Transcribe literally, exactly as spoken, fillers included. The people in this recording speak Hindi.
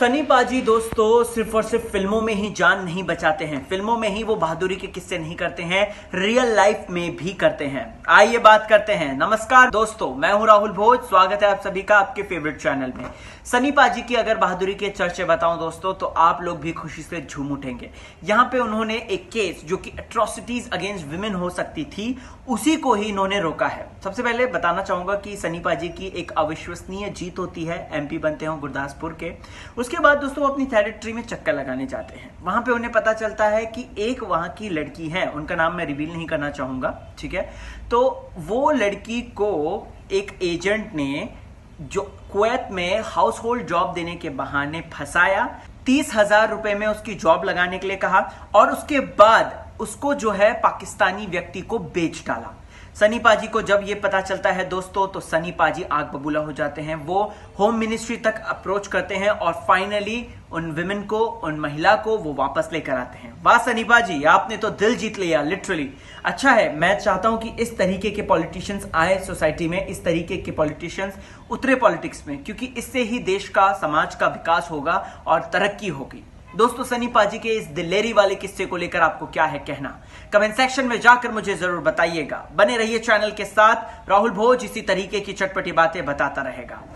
सनी पाजी दोस्तों सिर्फ और सिर्फ फिल्मों में ही जान नहीं बचाते हैं, फिल्मों में ही वो बहादुरी के किस्से नहीं करते हैं, रियल लाइफ में भी करते हैं। आइए बात करते हैं। नमस्कार दोस्तों, मैं हूं राहुल भोज, स्वागत है आप सभी का आपके फेवरेट चैनल में। सनी पाजी की अगर बहादुरी के चर्चे बताऊं दोस्तों तो आप लोग भी खुशी से झूम उठेंगे। यहां पे उन्होंने एक केस जो कि एट्रोसिटीज अगेंस्ट विमेन हो सकती थी, उसी को ही इन्होंने रोका है। सबसे पहले बताना चाहूंगा कि सनी पाजी की एक अविश्वसनीय जीत होती है, एमपी बनते हैं गुरदासपुर के। उसके बाद दोस्तों वो अपनी टेरिटरी में चक्कर लगाने जाते हैं। वहां पे उन्हें पता चलता है कि एक वहां की लड़की है, उनका नाम मैं रिवील नहीं करना चाहूंगा, ठीक है। तो वो लड़की को एक एजेंट ने जो कुवैत में हाउस होल्ड जॉब देने के बहाने फंसाया, तीस हजार रुपए में उसकी जॉब लगाने के लिए कहा और उसके बाद उसको जो है पाकिस्तानी व्यक्ति को बेच डाला। सनी पाजी को जब ये पता चलता है दोस्तों तो सनी पाजी आग बबूला हो जाते हैं। वो होम मिनिस्ट्री तक अप्रोच करते हैं और फाइनली उन विमेन को, उन महिला को वो वापस लेकर आते हैं। वाह सनी पाजी, आपने तो दिल जीत लिया लिटरली। अच्छा है, मैं चाहता हूं कि इस तरीके के पॉलिटिशियंस आए सोसाइटी में, इस तरीके के पॉलिटिशियंस उतरे पॉलिटिक्स में, क्योंकि इससे ही देश का, समाज का विकास होगा और तरक्की होगी। दोस्तों सनी पाजी के इस दिलेरी वाले किस्से को लेकर आपको क्या है कहना, कमेंट सेक्शन में जाकर मुझे जरूर बताइएगा। बने रहिए चैनल के साथ, राहुल भोज इसी तरीके की चटपटी बातें बताता रहेगा।